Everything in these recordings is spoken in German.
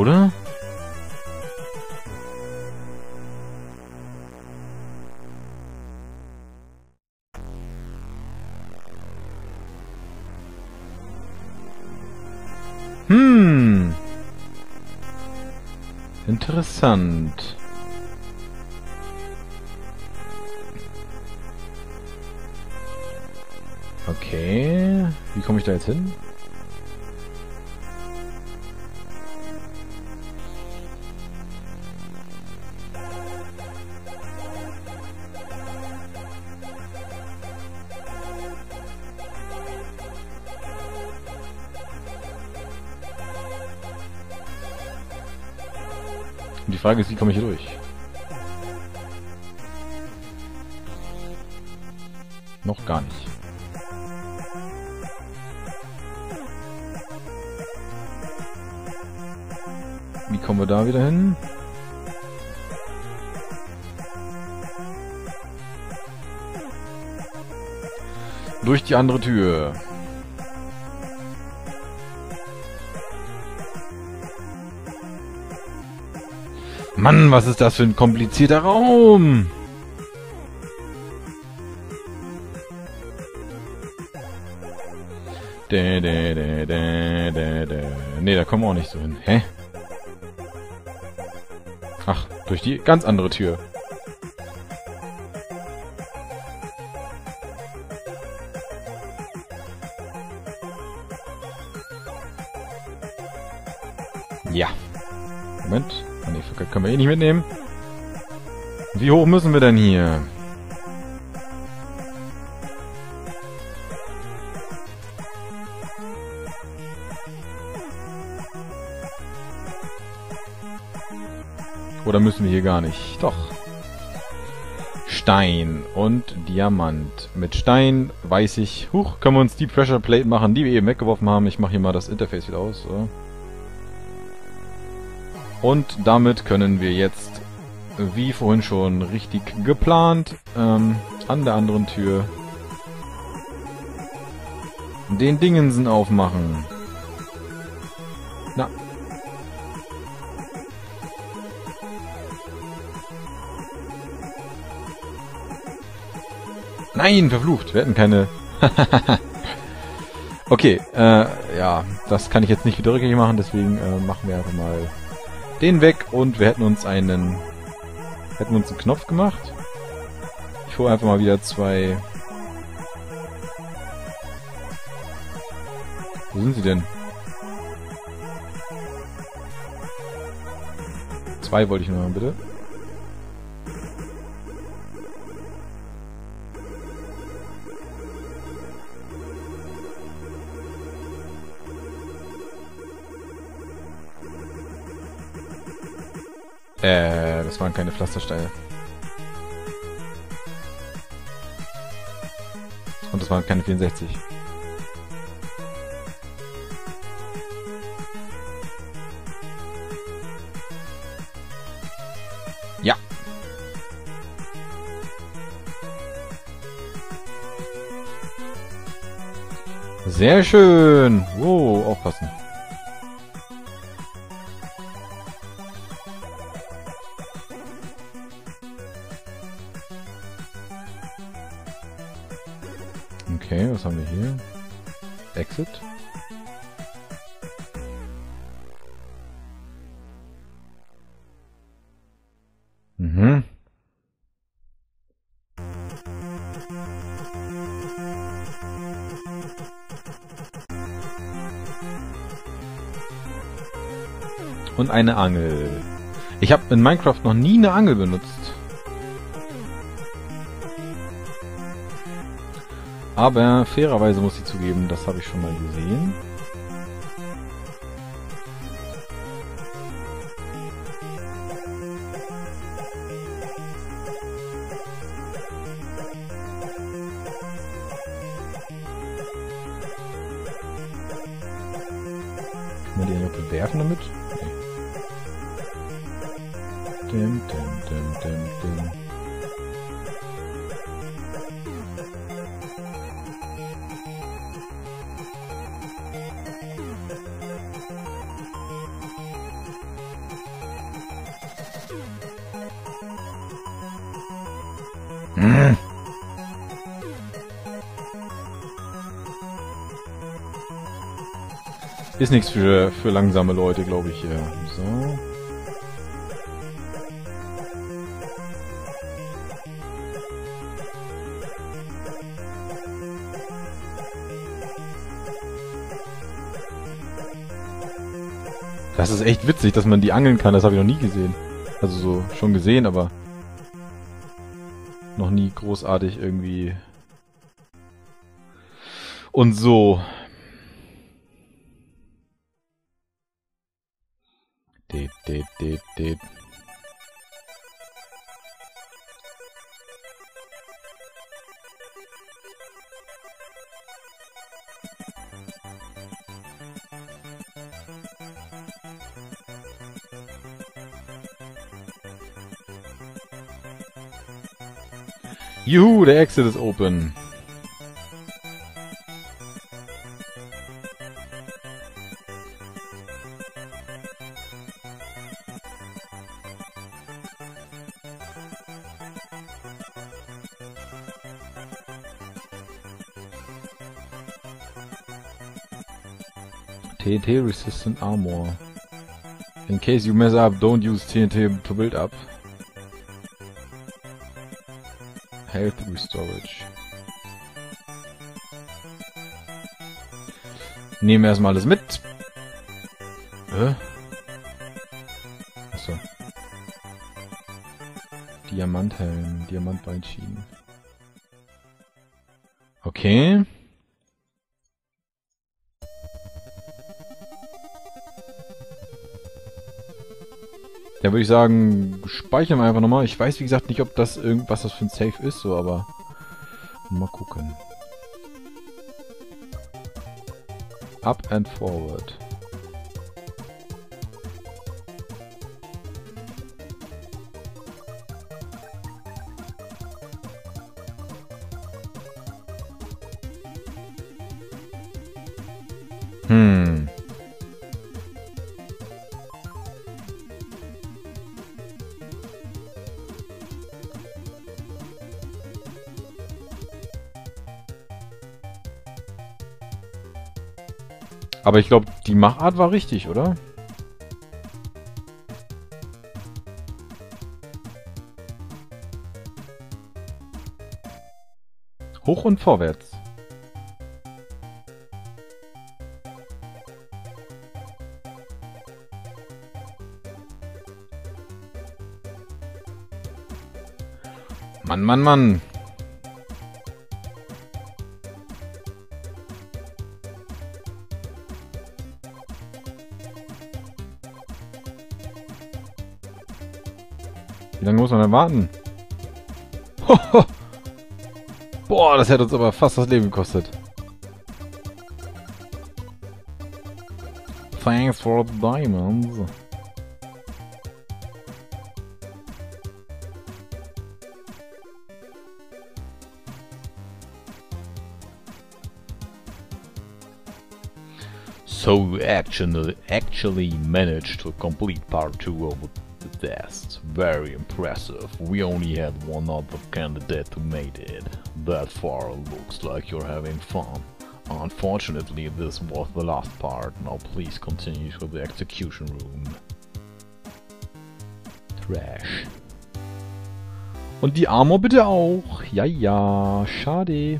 oder? Interessant. Okay. Wie komme ich da jetzt hin? Und die Frage ist, wie komme ich hier durch? Noch gar nicht. Wie kommen wir da wieder hin? Durch die andere Tür. Mann, was ist das für ein komplizierter Raum? Nee, da kommen wir auch nicht so hin. Hä? Ach, durch die ganz andere Tür. Ja. Moment. Ah, nee, können wir eh nicht mitnehmen. Wie hoch müssen wir denn hier? Oder müssen wir hier gar nicht? Doch. Stein und Diamant. Mit Stein weiß ich, können wir uns die Pressure Plate machen, die wir eben weggeworfen haben. Ich mache hier mal das Interface wieder aus. So. Und damit können wir jetzt, wie vorhin schon richtig geplant, an der anderen Tür den Dingensen aufmachen. Na. Nein, verflucht. Wir hatten keine... Okay, ja, das kann ich jetzt nicht wieder rückgängig machen, deswegen machen wir einfach mal den weg und wir hätten uns einen Knopf gemacht. Ich hole einfach mal wieder zwei... Wo sind sie denn? Zwei wollte ich nur haben, bitte. Das waren keine Pflastersteine. Und das waren keine 64. Ja. Sehr schön. Wow, aufpassen. Okay, was haben wir hier? Exit. Mhm. Und eine Angel. Ich habe in Minecraft noch nie eine Angel benutzt. Aber fairerweise muss ich zugeben, das habe ich schon mal gesehen. Kann man die noch bewerfen damit? Nee. Dim, dim, dim, dim, dim. Ist nichts für langsame Leute, glaube ich, hier. So. Das ist echt witzig, dass man die angeln kann. Das habe ich noch nie gesehen. Also so, schon gesehen, aber noch nie großartig irgendwie. Und so. Det. Juhu, der Exit ist open. TNT resistant armor. In case you mess up, don't use TNT to build up. Health Restorage. Nehmen wir erstmal alles mit. Achso. Diamanthelm, Diamantbeinschienen. Okay. Dann würde ich sagen, speichern wir einfach nochmal. Ich weiß wie gesagt nicht, ob das irgendwas das für ein Save ist, so, aber mal gucken. Up and forward. Aber ich glaube, die Machart war richtig, oder? Hoch und vorwärts. Mann. Wie lange muss man denn warten? Boah, das hätte uns aber fast das Leben gekostet. Thanks for the diamonds. So you actually managed to complete part 2 of the test. Very impressive. We only had one other candidate who made it. That far looks like you're having fun. Unfortunately, this was the last part. Now please continue to the execution room. Trash. Und die Armor bitte auch. Ja, schade.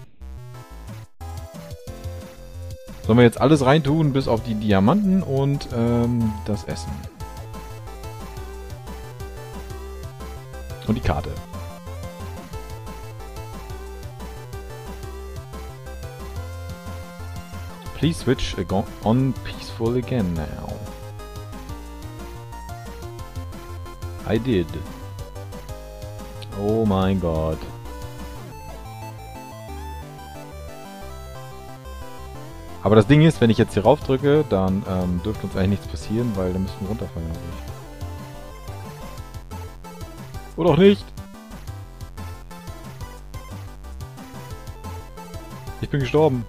Sollen wir jetzt alles reintun, bis auf die Diamanten und das Essen. Und die Karte. Please switch on peaceful again now. I did. Oh mein Gott. Aber das Ding ist, wenn ich jetzt hier rauf drücke, dann dürfte uns eigentlich nichts passieren, weil dann müssen wir runterfallen, glaube ich. Oder auch nicht. Ich bin gestorben.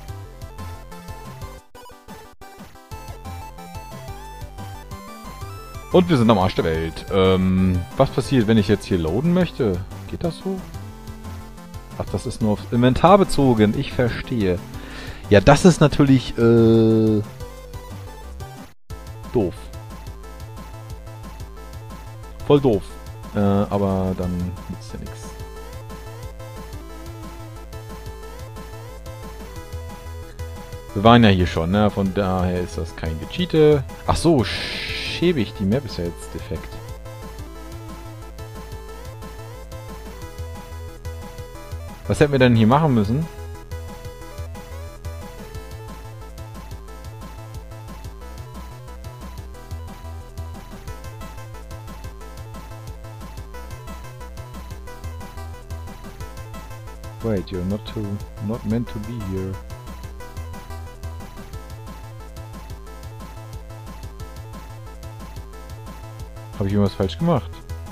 Und wir sind am Arsch der Welt. Was passiert, wenn ich jetzt hier loaden möchte? Geht das so? Ach, das ist nur aufs Inventar bezogen. Ich verstehe. Ja, das ist natürlich, doof. Voll doof. Aber dann nützt ja nichts. Wir waren ja hier schon, ne? Von daher ist das kein Gecheate. Ach so, schäbig. Die Map ist ja jetzt defekt. Was hätten wir denn hier machen müssen? Wait, you're not meant to be here. Habe ich irgendwas falsch gemacht?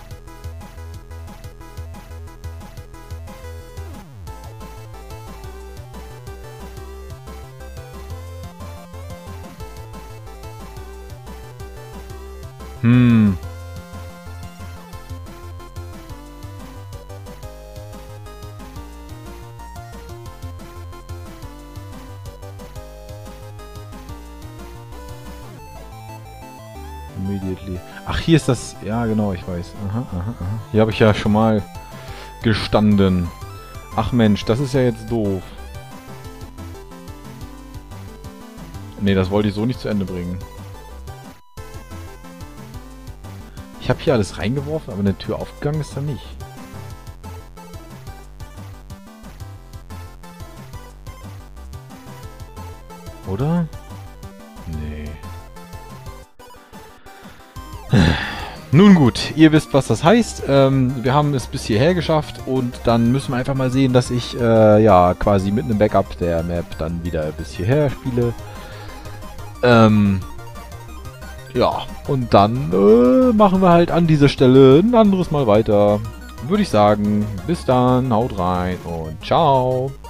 Immediately. Ach, hier ist das... Ja, genau, ich weiß. Aha, aha, aha. Hier habe ich ja schon mal gestanden. Ach Mensch, das ist ja jetzt doof. Nee, das wollte ich so nicht zu Ende bringen. Ich habe hier alles reingeworfen, aber eine Tür aufgegangen ist da nicht. Oder? Nee. Nun gut, ihr wisst, was das heißt. Wir haben es bis hierher geschafft und dann müssen wir einfach mal sehen, dass ich ja quasi mit einem Backup der Map dann wieder bis hierher spiele. Ja, und dann machen wir halt an dieser Stelle ein anderes Mal weiter. Würde ich sagen, bis dann, haut rein und ciao.